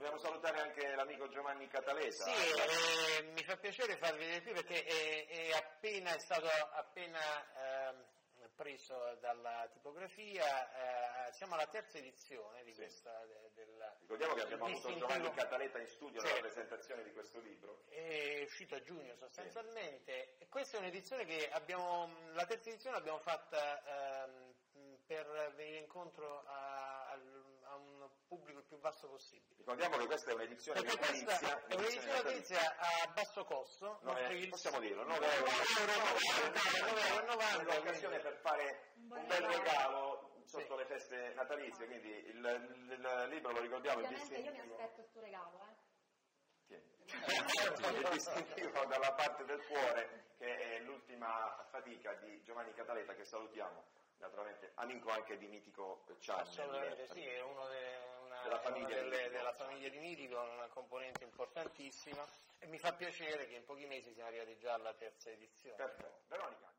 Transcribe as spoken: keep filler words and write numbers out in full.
vogliamo salutare anche l'amico Giovanni Cataleta. Sì, eh, mi fa piacere farvi vedere qui perché è, è appena, è stato appena eh, preso dalla tipografia, eh, siamo alla terza edizione di sì. questa de, del Ricordiamo che abbiamo avuto Giovanni Cataleta in studio alla sì. presentazione di questo libro. È uscito a giugno sostanzialmente, sì. e questa è un'edizione che abbiamo, la terza edizione l'abbiamo fatta ehm, per venire incontro a, a un pubblico il più vasto possibile. Ricordiamo che questa è un'edizione natalizia. È un'edizione natalizia a basso costo, non è, il... possiamo dirlo, nove euro e novanta, è un'occasione per fare un, un bel regalo sotto sì. le feste natalizie, quindi il, il, il libro lo ricordiamo. Ovviamente il distintivo. Io mi aspetto il tuo regalo, eh. Il distintivo dalla parte del cuore, che è l'ultima fatica di Giovanni Cataleta, che salutiamo. Naturalmente amico anche di Mitico Ciani. Assolutamente sì, è uno de, una, della, famiglia delle, di della famiglia di Mitico, una componente importantissima, e mi fa piacere che in pochi mesi siamo arrivati già alla terza edizione. Perfetto. Veronica.